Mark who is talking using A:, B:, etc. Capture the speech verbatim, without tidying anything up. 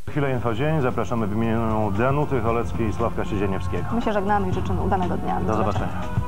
A: Chwilę Infodzień. Zapraszamy w imieniu Danuty Choleckiej i Sławka Siedzieniewskiego.
B: My się żegnamy i życzymy udanego dnia.
A: Do zobaczenia.